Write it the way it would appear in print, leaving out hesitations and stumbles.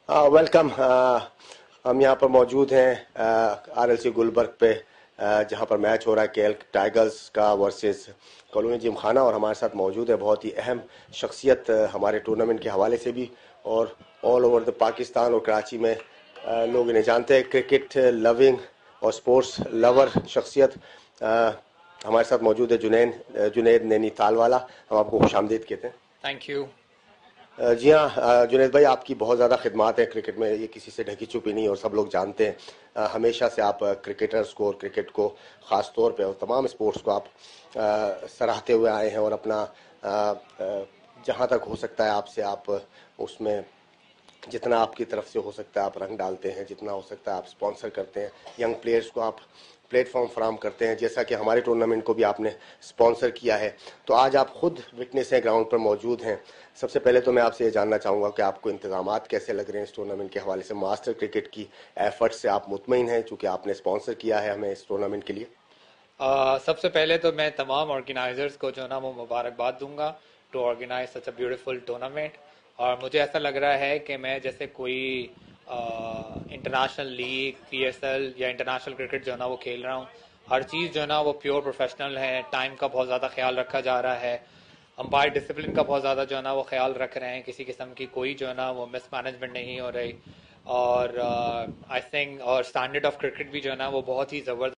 Welcome. हम यहाँ पर मौजूद हैं आरएलसी गुलबर्ग पे, जहाँ पर मैच हो रहा है केएल टाइगर्स का वर्सेस कॉलोनी जिमखाना, और हमारे साथ मौजूद है बहुत ही अहम शख्सियत हमारे टूर्नामेंट के हवाले से भी और ऑल ओवर द पाकिस्तान और कराची में लोग इन्हें जानते हैं, क्रिकेट लविंग और स्पोर्ट्स लवर शख्सियत। हमारे साथ मौजूद है जुनैद नैनीताल वाला। हम आपको खुशामदीद कहते हैं। Thank you. जी हाँ जुनैद भाई, आपकी बहुत ज़्यादा खिदमात है क्रिकेट में, ये किसी से ढकी छुपी नहीं और सब लोग जानते हैं। हमेशा से आप क्रिकेटर्स को और क्रिकेट को ख़ास तौर पे और तमाम स्पोर्ट्स को आप सराहते हुए आए हैं, और अपना जहाँ तक हो सकता है आपसे आप उसमें जितना आपकी तरफ से हो सकता है आप रंग डालते हैं, जितना हो सकता है आप स्पॉन्सर करते हैं, यंग प्लेयर्स को आप प्लेटफॉर्म फराहम करते हैं, जैसा कि हमारे टूर्नामेंट को भी आपने स्पॉन्सर किया है। तो आज आप खुद विटनेस हैं, ग्राउंड पर मौजूद हैं। सबसे पहले तो मैं आपसे ये जानना चाहूँगा कि आपको इंतजामात कैसे लग रहे हैं इस टूर्नामेंट के हवाले से, मास्टर क्रिकेट की एफर्ट्स से आप मुतमईन हैं चूँकि आपने स्पॉन्सर किया है हमें इस टूर्नामेंट के लिए? सबसे पहले तो मैं तमाम ऑर्गेनाइजर्स को जो ना वो मुबारकबाद दूंगा to organise such a beautiful tournament. और मुझे ऐसा लग रहा है कि मैं जैसे कोई इंटरनेशनल लीग पीएसएल या इंटरनेशनल क्रिकेट जो ना वो खेल रहा हूँ। हर चीज़ जो ना वो प्योर प्रोफेशनल है, टाइम का बहुत ज़्यादा ख्याल रखा जा रहा है, अंपायर डिसिप्लिन का बहुत ज़्यादा जो है ना वो ख्याल रख रहे हैं, किसी किस्म की कोई जो है ना वो मिसमैनेजमेंट नहीं हो रही। और आई थिंक और स्टैंडर्ड ऑफ क्रिकेट भी जो है ना वो बहुत ही ज़बरदस्त